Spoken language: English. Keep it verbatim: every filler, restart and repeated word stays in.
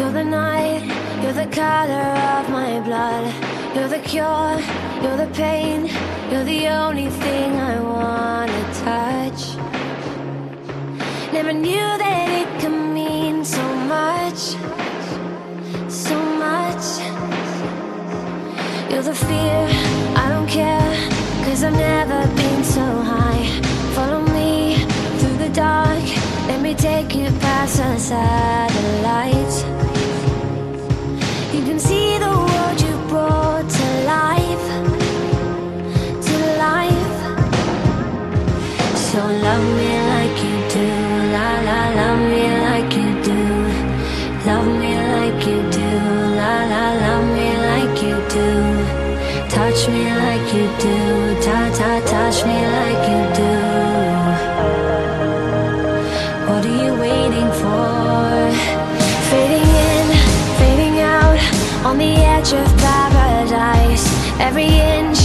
You're the night, you're the color of my blood. You're the cure, you're the pain. You're the only thing I wanna touch. Never knew that it could mean so much, so much. You're the fear, I don't care, 'cause I've never been so high. Follow me through the dark, let me take you past the satellites. You can see the world you brought to life, to life. So love me like you do, la la, love me like you do. Love me like you do, la la, love me like you do. Touch me like you do, ta ta, touch me like you do. What are you waiting for? Fading in, fading out, on the edge of paradise. Every inch